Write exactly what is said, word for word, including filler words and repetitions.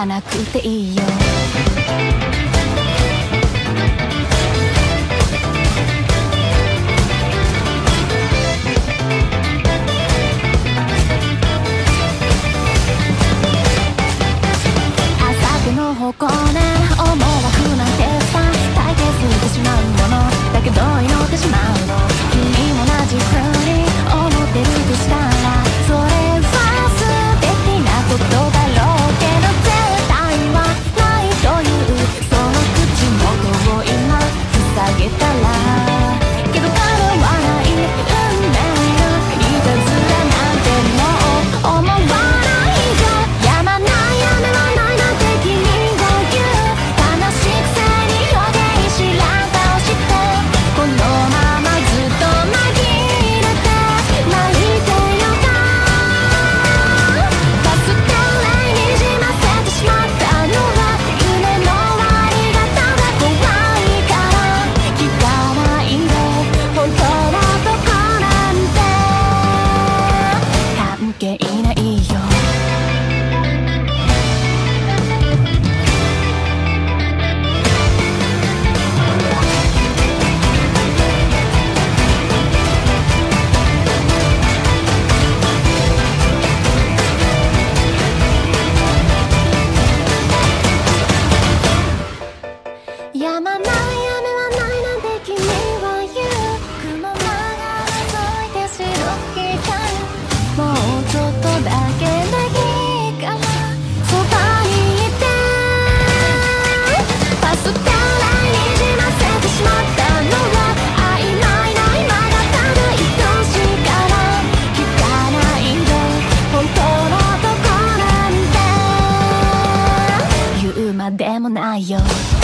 わなくていいよ。朝手の方向ね、思惑なんてさ大抵過ぎてしまうものだけど祈ってしまうの。君も同じ風に思ってるとしたら、それは素敵なことだろうけど絶対はないというその口元を今塞げたら、けど叶わない運命のいたずらなんてもう思わないよ。やまない雨はないなんて君が言う、悲しくせに表現知らん顔して、このままずっと紛れて泣いてよか。パステルにじませてしまったのは夢の終わりがただ怖いから、聞かないで本当のとこなんて関係ないよ。やまない雨はないなんて君は言う、雲間が覗いて白い光、もうちょっとだけでいいからそばにいて。パステルにじませてしまったのは曖昧な今がただ愛しいから聞かないで本当のとこなんて言うまでもないよ。